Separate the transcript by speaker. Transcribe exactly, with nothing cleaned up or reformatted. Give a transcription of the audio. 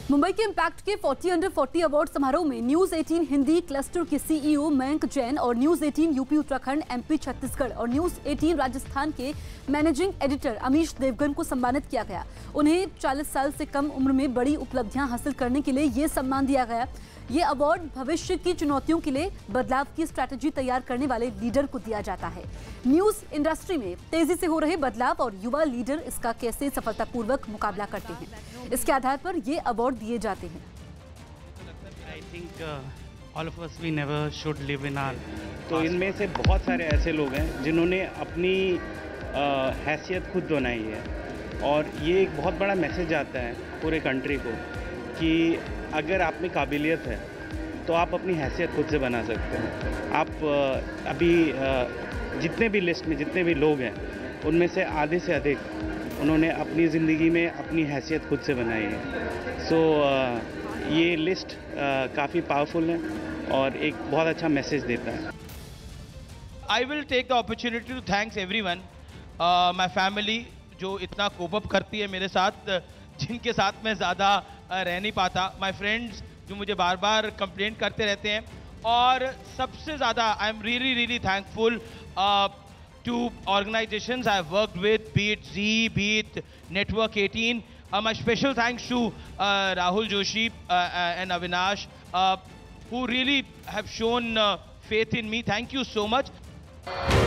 Speaker 1: मुंबई के इम्पैक्ट के चालीस अंडर चालीस अवार्ड समारोह में न्यूज अठारह हिंदी क्लस्टर के सीईओ मयंक जैन और न्यूज अठारह यूपी उत्तराखंड, एमपी छत्तीसगढ़ और न्यूज अठारह राजस्थान के मैनेजिंग एडिटर अमीश देवगन को सम्मानित किया गया। उन्हें चालीस साल से कम उम्र में बड़ी उपलब्धियां हासिल करने के लिए ये सम्मान दिया गया। ये अवार्ड भविष्य की चुनौतियों के लिए बदलाव की स्ट्रैटेजी तैयार करने वाले लीडर को दिया जाता है। न्यूज इंडस्ट्री में तेजी से हो रहे बदलाव और युवा लीडर इसका कैसे सफलतापूर्वक मुकाबला करते हैं, इसके आधार पर ये अवार्ड दिए जाते हैं।
Speaker 2: I think uh, all of us we never should live in our
Speaker 3: तो इनमें से बहुत सारे ऐसे लोग हैं जिन्होंने अपनी हैसियत खुद बनाई है, और ये एक बहुत बड़ा मैसेज आता है पूरे कंट्री को कि अगर आप में काबिलियत है तो आप अपनी हैसियत खुद से बना सकते हैं। आप uh, अभी uh, जितने भी लिस्ट में जितने भी लोग हैं उनमें से आधे से अधिक उन्होंने अपनी ज़िंदगी में अपनी हैसियत खुद से बनाई है। सो so, uh, ये लिस्ट uh, काफ़ी पावरफुल है और एक बहुत अच्छा मैसेज देता है।
Speaker 4: I will take the opportunity to thanks everyone, uh, my family जो इतना कोप अप करती है मेरे साथ, जिनके साथ मैं ज़्यादा uh, रह नहीं पाता, my friends जो मुझे बार बार कंप्लेंट करते रहते हैं, और सबसे ज़्यादा I am really really thankful to organizations I've worked with, be it Z, be it Network eighteen. Uh, my special thanks to uh, Rahul Joshi uh, uh, and Avinash, uh, who really have shown uh, faith in me. Thank you so much.